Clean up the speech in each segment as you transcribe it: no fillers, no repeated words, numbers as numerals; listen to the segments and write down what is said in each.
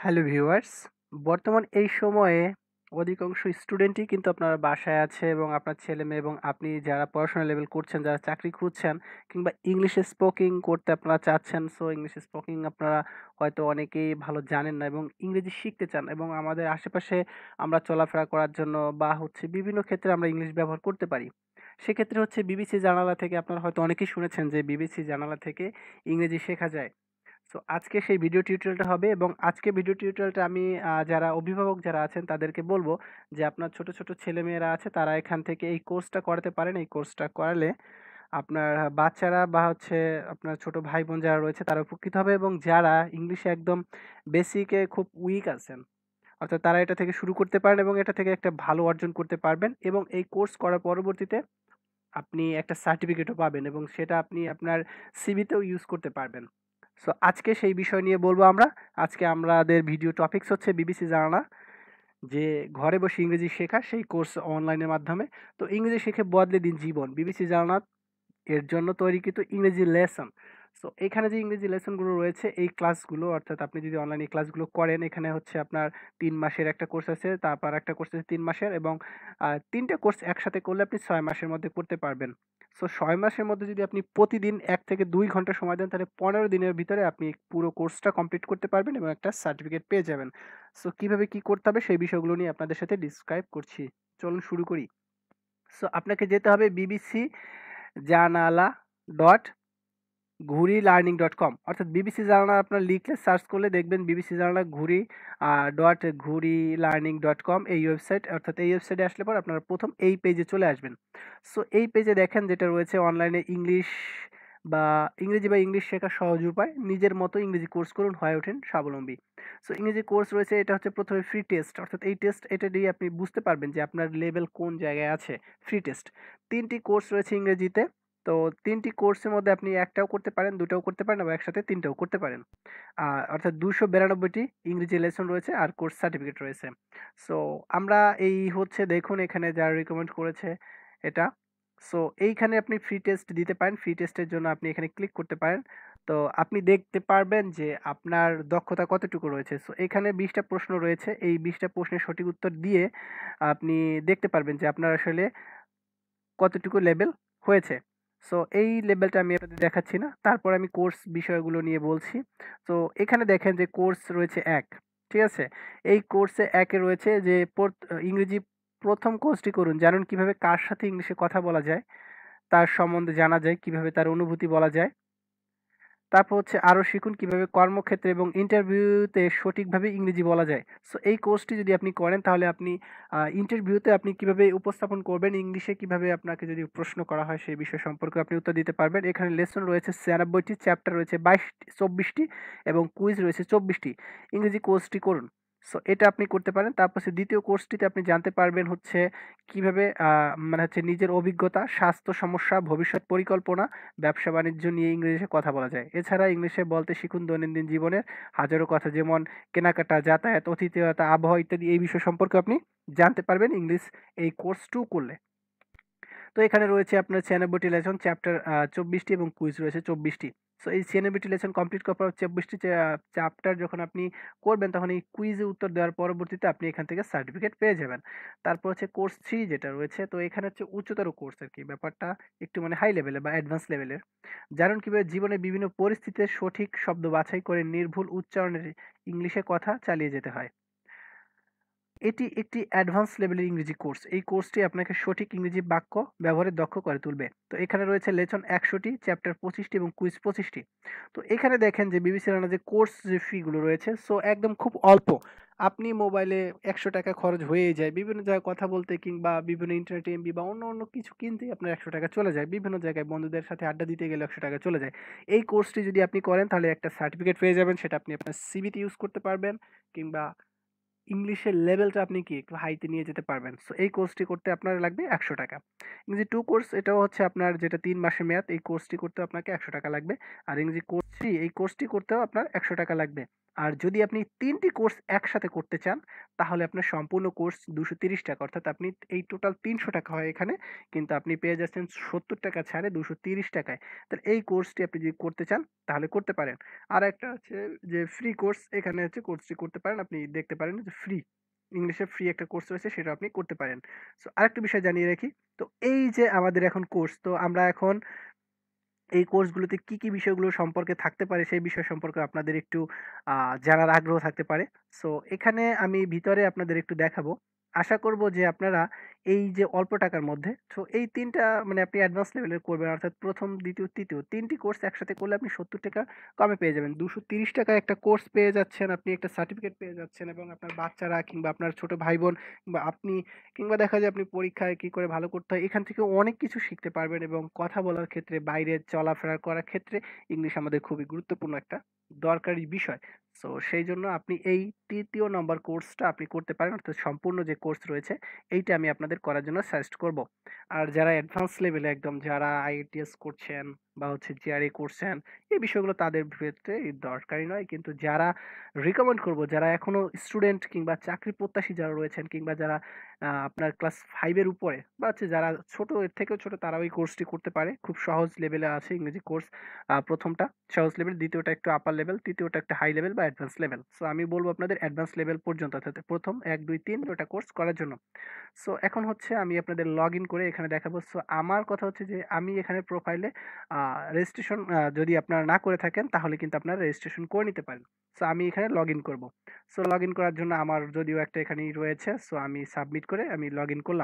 Hello viewers, বর্তমান এই সময়ে অধিকাংশ স্টুডেন্টই কিন্তু আপনার বাসায় আছে এবং আপনার ছেলেমেয়ে এবং আপনি যারা পড়াশোনা লেভেল করছেন, যারা চাকরি খুঁজছেন কিংবা ইংলিশে স্পোকিং করতে আপনারা চাচ্ছেন। সো ইংলিশে স্পোকিং আপনারা হয়তো অনেকেই ভালো জানেন না এবং ইংরেজি শিখতে চান এবং আমাদের আশেপাশে আমরা চলাফেরা করার জন্য বা বিভিন্ন ক্ষেত্রে আমরা ইংলিশ ব্যবহার করতে পারি। সেক্ষেত্রে বিবিসি জানালা থেকে আপনারা হয়তো অনেকেই শুনেছেন যে বিবিসি জানালা থেকে ইংরেজি শেখা যায়। সো আজকে সেই ভিডিও টিউটোরিয়ালটা হবে এবং আজকে ভিডিও টিউটোরিয়ালটা আমি যারা অভিভাবক যারা আছেন তাদেরকে বলবো যে আপনার ছোট ছোট ছেলেমেয়েরা আছে তারা এখান থেকে এই কোর্সটা করাতে পারেন। এই কোর্সটা করালে আপনার বাচ্চারা বা আপনার ছোট ভাই বোন যারা রয়েছে তারা উপকৃত হবে এবং যারা ইংলিশে একদম বেসিকে খুব উইক আছেন অর্থাৎ তারা এটা থেকে শুরু করতে পারেন এবং এটা থেকে একটা ভালো অর্জন করতে পারবেন এবং এই কোর্স করার পরবর্তীতে আপনি একটা সার্টিফিকেটও পাবেন এবং সেটা আপনি আপনার সিভিতেও ইউজ করতে পারবেন। সো আজকে সেই বিষয় নিয়ে বলবো আমরা। আজকে আমাদের ভিডিও টপিকস হচ্ছে বিবিসি জানা, যে ঘরে বসে ইংরেজি শেখা সেই কোর্স অনলাইনের মাধ্যমে। তো ইংরেজি শিখে বদলে দিন জীবন, বিবিসি জানা এর জন্য তৈরিকৃত ইংরেজি লেসন। সো এখানে যে ইংরেজি লেসনগুলো রয়েছে এই ক্লাসগুলো অর্থাৎ আপনি যদি অনলাইনে ক্লাসগুলো করেন এখানে আপনার ৩ মাসের একটা কোর্স আছে, তারপর একটা কোর্স আছে ৩ মাসের এবং ৩টে কোর্স একসাথে করলে আপনি ৬ মাসের মধ্যে করতে পারবেন। সো ৬ মাসের মধ্যে যদি আপনি প্রতিদিন ১ থেকে ২ ঘন্টা সময় দেন তাহলে ১৫ দিনের ভিতরে আপনি পুরো কোর্সটা কমপ্লিট করতে পারবেন এবং একটা সার্টিফিকেট পেয়ে যাবেন। সো কিভাবে কি করতে হবে সেই বিষয়গুলো নিয়ে আপনাদের সাথে ডিসক্রাইব করছি। চলুন শুরু করি। সো আপনাকে যেতে হবে বিবিসি জানালা ডট ঘুরি লার্নিং ডট কম, অর্থাৎ বিবিসি জানালা আপনার লিখলে সার্চ করলে দেখবেন বিবিসি জানালা ঘুরি ডট ঘুরি লার্নিং ডট কম এই ওয়েবসাইট। অর্থাৎ এই ওয়েবসাইটে আসলে পর আপনারা প্রথম এই পেজে চলে আসবেন। সো এই পেজে দেখেন যেটা রয়েছে অনলাইনে ইংলিশ বা ইংরেজি বা ইংলিশ শেখার সহজ উপায়, নিজের মতো ইংরেজি কোর্স করুন, হয়ে ওঠেন স্বাবলম্বী। সো ইংরেজি কোর্স রয়েছে, এটা প্রথমে ফ্রি টেস্ট, অর্থাৎ এই টেস্ট এটা দিয়ে আপনি বুঝতে পারবেন যে আপনার লেভেল কোন জায়গায় আছে। ফ্রি টেস্ট ৩টি কোর্স রয়েছে ইংরেজিতে। তো ৩টি কোর্সের মধ্যে আপনি একটাও করতে পারেন, দুটাও করতে পারেন বা একসাথে ৩টাও করতে পারেন। অর্থাৎ ২৯২টি ইংরেজি লেসন রয়েছে আর কোর্স সার্টিফিকেট রয়েছে। সো আমরা এই দেখুন এখানে যারা রিকমেন্ড করেছে এটা। সো এইখানে আপনি ফ্রি টেস্ট দিতে পারেন। ফ্রি টেস্টের জন্য আপনি এখানে ক্লিক করতে পারেন। তো আপনি দেখতে পারবেন যে আপনার দক্ষতা কতটুকু রয়েছে। সো এখানে ২০টা প্রশ্ন রয়েছে। এই ২০টা প্রশ্নের সঠিক উত্তর দিয়ে আপনি দেখতে পারবেন যে আপনার আসলে কতটুকু লেভেল হয়েছে। সো এই লেভেলটা আমি আপনাদের দেখাচ্ছি না। তারপর আমি কোর্স বিষয়গুলো নিয়ে বলছি। তো এখানে দেখেন যে কোর্স রয়েছে ১, ঠিক আছে? এই কোর্সে ১ এ রয়েছে যে ইংরেজি ১ম কোর্সটি করুন। জানুন কিভাবে কার সাথে ইংলিশে কথা বলা যায়, তার সম্বন্ধে জানা যায়, কিভাবে তার অনুভূতি বলা যায়। তারপর আরো শিখুন কিভাবে কর্মক্ষেত্রে এবং ইন্টারভিউতে সঠিকভাবে ইংরেজি বলা যায়। সো এই কোর্সটি যদি আপনি করেন তাহলে আপনি ইন্টারভিউতে আপনি কিভাবে উপস্থাপন করবেন, ইংলিশে কিভাবে আপনাকে যদি প্রশ্ন করা হয় সেই বিষয় সম্পর্কে আপনি উত্তর দিতে পারবেন। এখানে লেসন রয়েছে ৯৬টি, চ্যাপ্টার রয়েছে ২৪টি এবং কুইজ রয়েছে ২৪টি। ইংরেজি কোর্সটি করুন। সো এটা আপনি করতে পারেন। তারপর দ্বিতীয় কোর্সটিতে আপনি জানতে পারবেন কিভাবে নিজের অভিজ্ঞতা, স্বাস্থ্য সমস্যা, ভবিষ্যৎ পরিকল্পনা, ব্যবসা-বাণিজ্য নিয়ে ইংরেজিতে কথা বলা যায়। এছাড়া ইংলিশে বলতে শিখুন দৈনন্দিন জীবনের হাজারো কথা, যেমন কেনাকাটা, যাতায়াত, অতিথেয়তা, আবহাওয়া ইত্যাদি এই বিষয় সম্পর্কে আপনি জানতে পারবেন ইংলিশ এই কোর্স 2 করলে। তো এখানে রয়েছে আপনার ৯৬টি লেসন, চ্যাপ্টার ২৪টি এবং কুইজ রয়েছে ২৪টি। সো এই ৯৬টি লেসন কমপ্লিট করার পর ২৪টি চ্যাপ্টার যখন আপনি করবেন তখন এই কুইজে উত্তর দেওয়ার পরবর্তীতে আপনি এখান থেকে সার্টিফিকেট পেয়ে যাবেন। তারপর কোর্স 3 যেটা রয়েছে, তো এখানে উচ্চতর কোর্স আরকি। ব্যাপারটা একটু হাই লেভেলের বা অ্যাডভান্স লেভেলের। জানুন কিভাবে জীবনের বিভিন্ন পরিস্থিতিতে সঠিক শব্দ বাছাই করে নির্ভুল উচ্চারণের ইংলিশে কথা চালিয়ে যেতে হয়। এটি একটি অ্যাডভান্স লেভেলের ইংরেজি কোর্স। এই কোর্সটি আপনাকে সঠিক ইংরেজি বাক্য ব্যবহারে দক্ষ করে তুলবে। তো এখানে রয়েছে লেসন ১০০টি, চ্যাপ্টার ২৫টি এবং কুইজ ২৫টি। তো এখানে দেখেন যে বিবিসি রানা যে কোর্স যে ফি গুলো রয়েছে, সো একদম খুব অল্প। আপনি মোবাইলে ৳১০০ খরচ হয়েই যায়। বিভিন্ন জায়গায় কথা বলতে কিংবা বিভিন্ন ইন্টারনেট এমবি বা অন্য কিছু কিনতেই আপনার ৳১০০ চলে যায়। বিভিন্ন জায়গায় বন্ধুদের সাথে আড্ডা দিতে গেলে ৳১০০ চলে যায়। এই কোর্সটি যদি আপনি করেন তাহলে একটা সার্টিফিকেট পেয়ে যাবেন। সেটা আপনি আপনার সিভিতে ইউজ করতে পারবেন কিংবা ইংলিশের লেভেলটা আপনি একটু হাইতে নিয়ে যেতে পারবেন। সো এই কোর্সটি করতে আপনার লাগবে ৳১০০। ইংরেজি 2 কোর্স, এটাও আপনার যেটা ৩ মাসের মেয়াদ, এই কোর্সটি করতেও আপনাকে ৳১০০ লাগবে। আর ইংরেজি কোর্স 3 এই কোর্সটি করতেও আপনার ৳১০০ লাগবে। আর যদি আপনি ৩ টি কোর্স একসাথে করতে চান, তাহলে আপনার সম্পূর্ণ কোর্স ৳২৩০ অর্থাৎ আপনি এই টোটাল ৳৩০০ হয় এখানে। কিন্তু আপনি পেয়ে যাচ্ছেন ৳৭০ ছাড়ে ৳২৩০ য়। তাহলে এই কোর্সটি আপনি যদি করতে চান, তাহলে করতে পারেন। আরেকটা হচ্ছে যে ফ্রি কোর্স, এখানে হচ্ছে কোর্সটি করতে পারেন। আপনি দেখতে পারেন যে ফ্রি, ইংলিশে ফ্রি একটা কোর্স রয়েছে, সেটা আপনি করতে পারেন। সো আরেকটা বিষয় জানিয়ে রাখি, তো এই যে আমাদের এখন কোর্স, তো আমরা এখন এই কোর্সগুলোতে কি, কি বিষয়গুলো সম্পর্কে থাকতে পারে সেই বিষয় সম্পর্কে আপনাদের একটু জানার আগ্রহ থাকতে পারে। সো এখানে আমি ভিতরে আপনাদের একটু দেখাবো। আশা করব যে আপনারা এই যে অল্প টাকার মধ্যে, সো এই ৩ টা মানে আপনি অ্যাডভান্স লেভেলের করবেন, অর্থাৎ ১ম, ২য়, ৩য় ৩ টি কোর্স একসাথে করলে আপনি ৳৭০ কমে পেয়ে যাবেন। ৳২৩০ একটা কোর্স পেয়ে যাচ্ছেন, আপনি একটা সার্টিফিকেট পেয়ে যাচ্ছেন এবং আপনার বাচ্চারা কিংবা আপনার ছোট ভাই-বোন কিংবা আপনি, কিংবা দেখা যায় আপনি পরীক্ষায় কি করে ভালো করতে হয় এখান থেকে অনেক কিছু শিখতে পারবেন এবং কথা বলার ক্ষেত্রে, বাইরে চলাফেরা করার ক্ষেত্রে ইংলিশ আমাদের খুবই গুরুত্বপূর্ণ একটা দরকারি বিষয়। সো সেই জন্য আপনি এই ৩য় নম্বর কোর্সটা আপনি করতে পারেন, অর্থাৎ সম্পূর্ণ যে কোর্স রয়েছে এইটা আমি আপনাদের করার জন্য সাজেস্ট করব। আর যারা অ্যাডভান্স লেভেলে একদম, যারা আইএলটিএস করছেন বা হচ্ছে জিআরই করছেন, এই বিষয়গুলো তাদের ক্ষেত্রে দরকারি নয়। কিন্তু যারা রিকমেন্ড করব, যারা এখনো স্টুডেন্ট কিংবা চাকরি প্রত্যাশী যারা রয়েছেন কিংবা যারা আপনার ক্লাস 5 এর উপরে বা হচ্ছে যারা ছোট, এর থেকেও ছোট, তারাও এই কোর্সটি করতে পারে। খুব সহজ লেভেলে আছে ইংরেজি কোর্স। ১ম টা সহজ লেভেল, ২য় টা একটু আপার লেভেল, ৩য় টা একটা হাই লেভেল বা অ্যাডভান্স লেভেল। সো আমি বলব আপনাদের অ্যাডভান্স লেভেল পর্যন্ত, অর্থাৎ ১ম ১, ২, ৩ ওটা কোর্স করার জন্য। সো এখন হচ্ছে আমি আপনাদের লগইন করে এখানে দেখাবো। সো আমার কথা হচ্ছে যে আমি এখানে প্রোফাইলে রেজিস্ট্রেশন যদি আপনারা না করে থাকেন তাহলে কিন্তু আপনারা রেজিস্ট্রেশন করে নিতে পারেন। সো আমি এখানে লগইন করব। সো লগইন করার জন্য আমার যদিও একটা এখানেই রয়েছে। সো আমি সাবমিট করে আমি লগইন করলাম।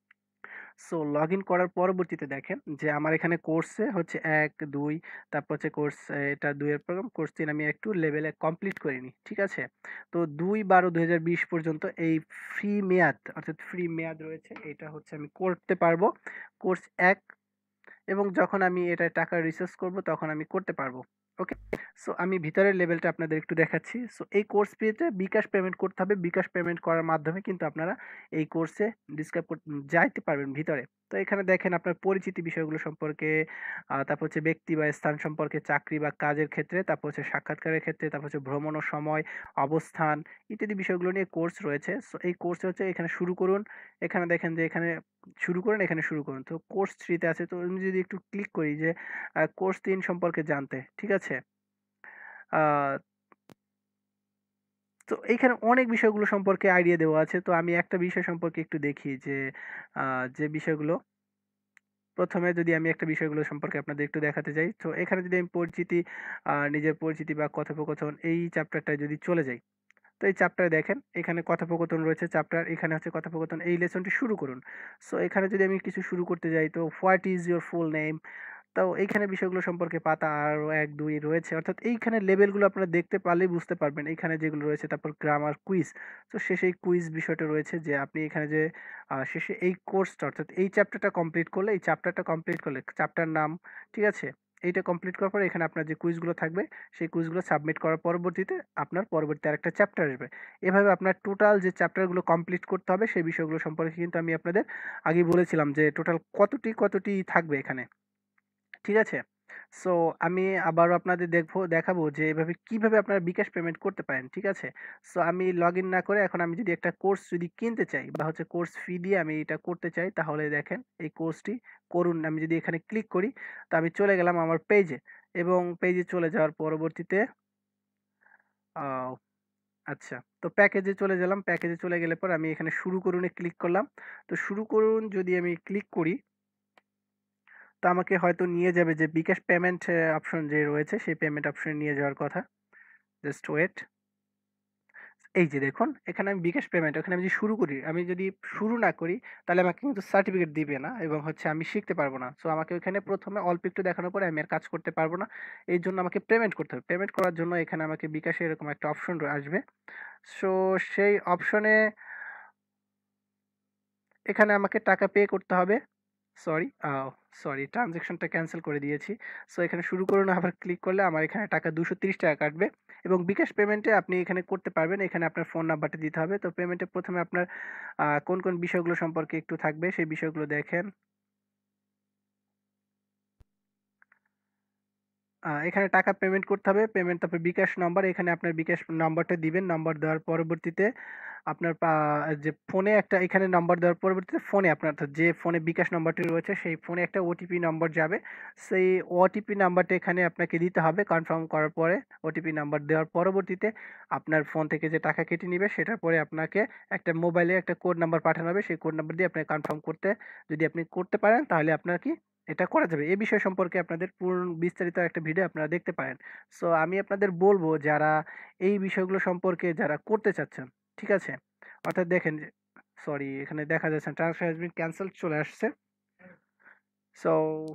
সো লগইন করার পরবর্তীতে দেখেন যে আমার এখানে কোর্সে হচ্ছে ১, ২, তারপর হচ্ছে কোর্স, এটা ২ এর প্রোগ্রাম, কোর্স ৩ আমি একটু লেভেলে কমপ্লিট করিনি। ঠিক আছে? তো ২/১২/২০২০ পর্যন্ত এই ফ্রি মেয়াদ, অর্থাৎ ফ্রি মেয়াদ রয়েছে, এটা হচ্ছে আমি করতে পারবো। কোর্স ১, এবং যখন আমি এটা টাকা রিচার্জ করব তখন আমি করতে পারবো। ওকে? সো আমি ভিতরের লেভেলটা আপনাদের একটু দেখাচ্ছি। সো এই কোর্স ফিতে বিকাশ পেমেন্ট করতে হবে। বিকাশ পেমেন্ট করার মাধ্যমে কিন্তু আপনারা এই কোর্সে যাইতে পারবেন ভিতরে। তো এখানে দেখেন আপনার পরিচিতি বিষয়গুলো সম্পর্কে, তারপর হচ্ছে ব্যক্তি বা স্থান সম্পর্কে, চাকরি বা কাজের ক্ষেত্রে, তারপর হচ্ছে সাক্ষাৎকারের ক্ষেত্রে, তারপর হচ্ছে ভ্রমণ ও সময়, অবস্থান ইত্যাদি বিষয়গুলো নিয়ে কোর্স রয়েছে। সো এই কোর্সে হচ্ছে এখানে শুরু করুন। এখানে দেখেন যে এখানে শুরু করুন, এখানে শুরু করুন। তো কোর্স 3 তে আছে। তো আমি যদি একটু ক্লিক করি যে কোর্স 3 সম্পর্কে জানতে, ঠিক আছে? আ তো এইখানে অনেক বিষয়গুলো সম্পর্কে আইডিয়া দেওয়া আছে। তো আমি একটা বিষয় সম্পর্কে একটু দেখি যে আ যে বিষয়গুলো, ১ম এ যদি আমি একটা বিষয়গুলো সম্পর্কে আপনাদের একটু দেখাতে যাই। তো এখানে যদি আমি পরিচিতি, নিজের পরিচিতি বা কথোপকথন এই চ্যাপ্টারটায় যদি চলে যাই। তো এই চ্যাপ্টারে দেখেন এখানে কথোপকথন রয়েছে চ্যাপ্টার, এখানে হচ্ছে কথোপকথন, এই লেসনটি শুরু করুন। সো এখানে যদি আমি কিছু শুরু করতে যাই, তো what is your full name? তো এইখানে বিষয়গুলো সম্পর্কে পাতা আরো ১, ২ রয়েছে। অর্থাৎ এইখানে লেবেলগুলো আপনারা দেখতে পারলেই বুঝতে পারবেন। এইখানে যেগুলো রয়েছে, তারপর গ্রামার, কুইজ। তো শেষে এই কুইজ বিষয়টা রয়েছে যে আপনি এখানে যে শেষে এই কোর্সটা, অর্থাৎ এই চ্যাপ্টারটা কমপ্লিট করলে, এই চ্যাপ্টারটা কমপ্লিট করলে চ্যাপ্টার নাম, ঠিক আছে? এইটা কমপ্লিট করার পরে এখানে আপনার যে কুইজগুলো থাকবে, সেই কুইজগুলো সাবমিট করার পরবর্তীতে আপনার পরবর্তী আরেকটা চ্যাপ্টার আসবে। এভাবে আপনার টোটাল যে চ্যাপ্টারগুলো কমপ্লিট করতে হবে সেই বিষয়গুলো সম্পর্কে কিন্তু আমি আপনাদের আগেই বলেছিলাম যে টোটাল কতটি থাকবে এখানে। ঠিক আছে? সো আমি আবারও আপনাদের দেখাবো যে এভাবে কিভাবে আপনারা বিকাশ পেমেন্ট করতে পারেন। ঠিক আছে? সো আমি লগইন না করে এখন আমি যদি একটা কোর্স যদি কিনতে চাই বা হচ্ছে কোর্স ফি দিয়ে আমি এটা করতে চাই, তাহলে দেখেন এই কোর্সটি করুন। আমি যদি এখানে ক্লিক করি, তো আমি চলে গেলাম আমার পেজে, এবং পেজে চলে যাওয়ার পরবর্তীতে আ আচ্ছা। তো প্যাকেজে চলে গেলাম। প্যাকেজে চলে গেলে পর আমি এখানে শুরু করুন-এ ক্লিক করলাম। তো শুরু করুন যদি আমি ক্লিক করি, তো আমাকে হয়তো নিয়ে যাবে যে বিকাশ পেমেন্ট অপশন যে রয়েছে সেই পেমেন্ট অপশনে নিয়ে যাওয়ার কথা। Just wait. এই যে দেখুন এখানে আমি বিকাশ পেমেন্ট, ওখানে আমি যদি শুরু করি, আমি যদি শুরু না করি তাহলে আমাকে কিন্তু সার্টিফিকেট দিবে না এবং হচ্ছে আমি শিখতে পারবো না। সো আমাকে ওখানে ১ম এ অল্প একটু দেখানোর পরে আমি আর কাজ করতে পারবো না। এইজন্য আমাকে পেমেন্ট করতে হবে। পেমেন্ট করার জন্য এখানে আমাকে বিকাশে এরকম একটা অপশন আসবে। সো সেই অপশনে এখানে আমাকে টাকা পে করতে হবে। সরি, ট্রান্সেকশনটা ক্যানসেল করে দিয়েছি। সো এখানে শুরু করুন আবার ক্লিক করলে আমার এখানে টাকা ৳২৩০ কাটবে এবং বিকাশ পেমেন্টে আপনি এখানে করতে পারবেন। এখানে আপনার ফোন নাম্বারটা দিতে হবে। তো পেমেন্টে ১ম এ আপনার কোন বিষয়গুলো সম্পর্কে একটু থাকবে সেই বিষয়গুলো দেখেন। এখানে টাকা পেমেন্ট করতে হবে। পেমেন্ট তারপর বিকাশ নাম্বার, এখানে আপনার বিকাশ নাম্বারটা দিবেন। নাম্বার দেওয়ার পরবর্তীতে আপনার যে ফোনে একটা এখানে নাম্বার দেওয়ার পরবর্তীতে ফোনে আপনার অর্থাৎ যে ফোনে বিকাশ নাম্বারটি রয়েছে সেই ফোনে একটা ওটিপি নাম্বার যাবে। সেই ওটিপি নাম্বারটা এখানে আপনাকে দিতে হবে। কনফার্ম করার পরে ওটিপি নাম্বার দেওয়ার পরবর্তীতে আপনার ফোন থেকে যে টাকা কেটে নিবে সেটার পরে আপনাকে একটা মোবাইলে একটা কোড নাম্বার পাঠানো হবে। সেই কোড নাম্বার দিয়ে আপনাকে কনফার্ম করতে, যদি আপনি করতে পারেন তাহলে আপনার কি এটা করা যাবে। এই বিষয় সম্পর্কে আপনাদের পূর্ণ বিস্তারিত একটা ভিডিও আপনারা দেখতে পারেন। সো আমি আপনাদের বলবো যারা এই বিষয়গুলো সম্পর্কে যারা করতে চাচ্ছেন, ঠিক আছে? অর্থাৎ দেখেন যে সরি, এখানে দেখা যাচ্ছে ট্রান্সফার হ্যাজ বিন ক্যান্সেলড চলে আসছে। সো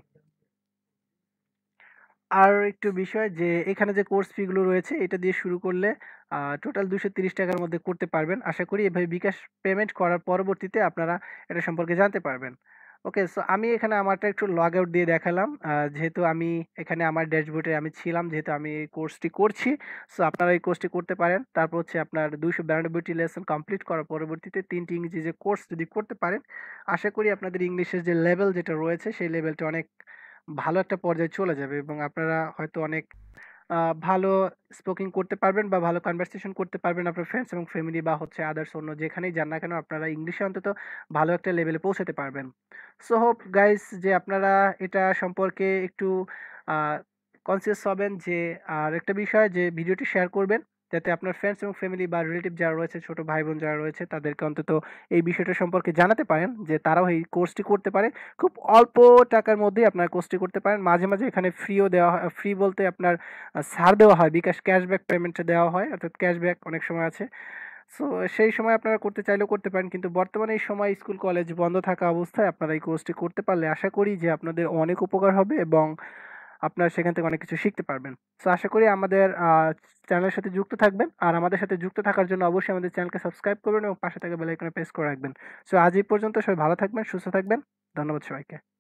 আর একটু বিষয় যে এখানে যে কোর্স ফি গুলো রয়েছে এটা দিয়ে শুরু করলে টোটাল 230 টাকার মধ্যে করতে পারবেন। আশা করি এভাবে বিকাশ পেমেন্ট করার পরবর্তীতে আপনারা এটা সম্পর্কে জানতে পারবেন। ওকে, সো আমি এখানে আমারটা একটু লগ আউট দিয়ে দেখালাম। যেহেতু আমি এখানে আমার ড্যাশবোর্ডে আমি ছিলাম, যেহেতু আমি এই কোর্সটি করছি। সো আপনারা এই কোর্সটি করতে পারেন। তারপর হচ্ছে আপনার 292টি লেসন কমপ্লিট করার পরবর্তীতে 3টি ইংরেজি যে কোর্স যদি করতে পারেন, আশা করি আপনাদের ইংলিশের যে লেভেল যেটা রয়েছে সেই লেভেলটা অনেক ভালো একটা পর্যায়ে চলে যাবে এবং আপনারা হয়তো অনেক ভালো স্পোকিং করতে পারবেন বা ভালো কনভারসেশন করতে পারবেন আপনার ফ্রেন্ডস এবং ফ্যামিলি বা হচ্ছে আদার্স অন্য যেখানেই যান না কেন আপনারা ইংলিশে অন্তত ভালো একটা লেভেলে পৌঁছাতে পারবেন। সো হোপ গাইস যে আপনারা এটা সম্পর্কে একটু কনসিয়াস হবেন যে আর একটা বিষয় যে ভিডিওটি শেয়ার করবেন যাতে আপনার ফ্রেন্ডস এবং ফ্যামিলি বা রিলেটিভ যারা রয়েছে, ছোট ভাই বোন যারা রয়েছে তাদেরকে অন্তত এই বিষয়টা সম্পর্কে জানাতে পারেন যে তারাও এই কোর্সটি করতে পারে। খুব অল্প টাকার মধ্যেই আপনার কোর্সটি করতে পারেন। মাঝে মাঝে এখানে ফ্রিও দেওয়া হয়, ফ্রি বলতে আপনার ছাড় দেওয়া হয়, বিকাশ ক্যাশব্যাক পেমেন্টে দেওয়া হয়, অর্থাৎ ক্যাশব্যাক অনেক সময় আছে। সো সেই সময় আপনারা করতে চাইলেও করতে পারেন, কিন্তু বর্তমানে এই সময় স্কুল কলেজ বন্ধ থাকা অবস্থায় আপনারা এই কোর্সটি করতে পারলে আশা করি যে আপনাদের অনেক উপকার হবে এবং আপনারা সেখান থেকে অনেক কিছু শিখতে পারবেন। সো আশা করি আমাদের চ্যানেলের সাথে যুক্ত থাকবেন, আর আমাদের সাথে যুক্ত থাকার জন্য অবশ্যই আমাদের চ্যানেলকে সাবস্ক্রাইব করবেন এবং পাশে থাকা বেল আইকনে প্রেস করে রাখবেন। সো আজ এই পর্যন্ত, সবাই ভালো থাকবেন, সুস্থ থাকবেন। ধন্যবাদ সবাইকে।